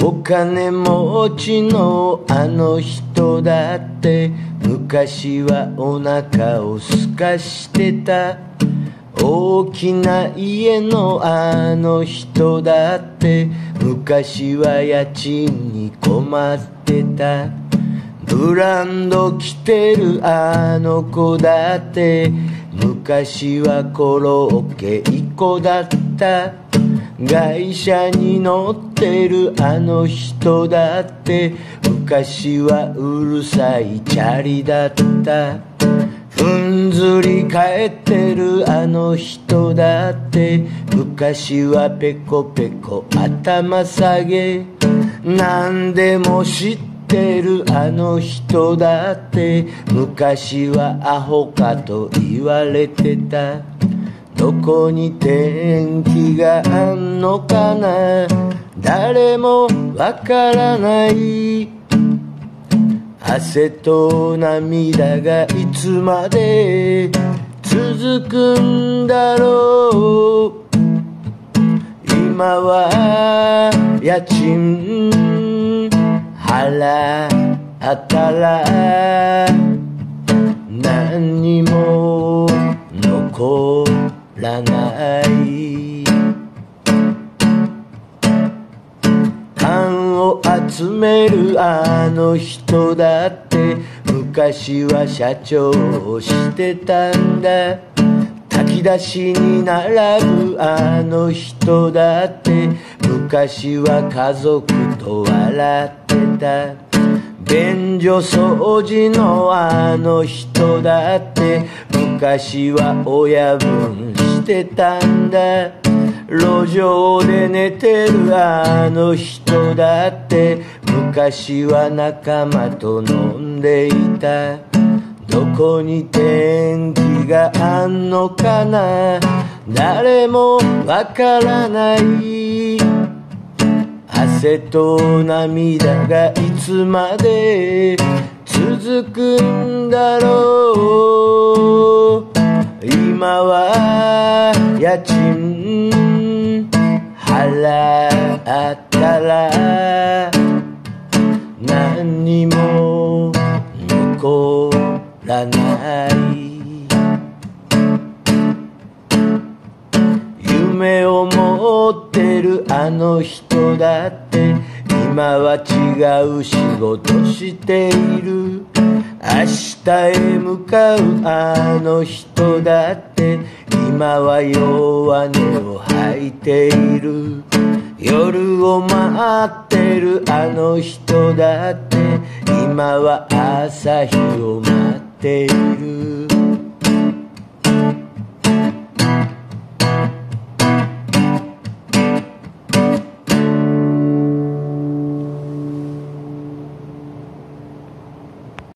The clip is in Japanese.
お金持ちのあの人だって昔はお腹をすかしてた。大きな家のあの人だって昔は家賃に困ってた。ブランド着てるあの子だって昔はコロッケ1個だった。外車に乗ってるあの人だって昔はうるさいチャリだった。ふんずり返ってるあの人だって昔はペコペコ頭下げ。何でも知ってるあの人だって昔はアホかと言われてた。どこに天気があんのかな、誰もわからない。汗と涙がいつまで続くんだろう。今は家賃払ったら何にも残らない。缶を集めるあの人だって昔は社長をしてたんだ。炊き出しに並ぶあの人だって昔は家族と笑ってた。便所掃除のあの人だって昔は親分してたんだ。路上で寝てるあの人だって昔は仲間と飲んでいた。どこに天気があんのかな、誰もわからない。汗と涙がいつまで続くんだろう。今は家賃払ったら何にも残らない。夢を持ってるあの人だって今は違う仕事している。明日へ向かうあの人だって今は弱音を吐いている。夜を待ってるあの人だって今は朝日を待っている。